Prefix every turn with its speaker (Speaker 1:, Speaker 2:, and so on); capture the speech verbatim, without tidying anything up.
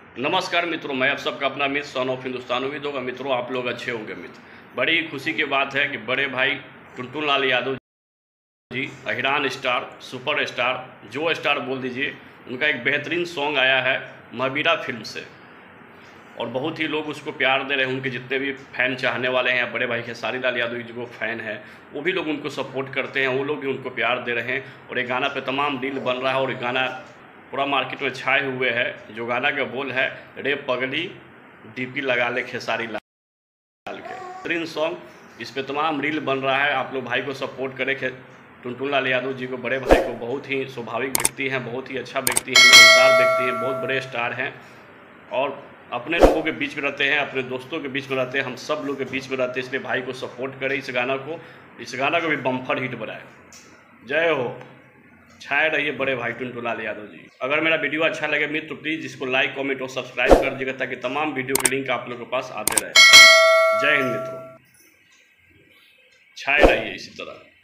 Speaker 1: नमस्कार मित्रों, मैं आप सबका अपना मित्र सन ऑफ हिंदुस्तान। उम्मीद होगा मित्रों आप लोग अच्छे होंगे। मित्र, बड़ी ही खुशी की बात है कि बड़े भाई टुनटुन लाल यादव जी, अहिरान स्टार, सुपर स्टार, जो स्टार बोल दीजिए, उनका एक बेहतरीन सॉन्ग आया है महावीरा फिल्म से और बहुत ही लोग उसको प्यार दे रहे हैं। उनके जितने भी फैन चाहने वाले हैं, बड़े भाई खेसारी लाल यादव जी को फैन है, वो भी लोग उनको सपोर्ट करते हैं, वो लोग भी उनको प्यार दे रहे हैं और ये गाना पे तमाम रील बन रहा है और ये गाना पूरा मार्केट में छाए हुए है। जो गाना का बोल है, रे पगली डीपी लगा ले खेसारी लाल के, बेहतरीन सॉन्ग, इस पे तमाम रील बन रहा है। आप लोग भाई को सपोर्ट करें, टुनटुन लाल यादव जी को, बड़े भाई को। बहुत ही स्वाभाविक व्यक्ति हैं, बहुत ही अच्छा व्यक्ति हैं, मिलनसार व्यक्ति हैं, बहुत बड़े स्टार हैं और अपने लोगों के बीच में रहते हैं, अपने दोस्तों के बीच में रहते हैं, हम सब लोग के बीच में रहते हैं। इसलिए भाई को सपोर्ट करें, इस गाना को इस गाना को भी बम्फर हिट बनाए। जय हो, छाए रहिए बड़े भाई टुनटुन लाल यादव जी। अगर मेरा वीडियो अच्छा लगे मित्र तो प्लीज़ इसको लाइक, कमेंट और सब्सक्राइब कर दीजिएगा ताकि तमाम वीडियो के लिंक आप लोगों के पास आते रहे। जय हिंद मित्रों, छाए रहिए इसी तरह।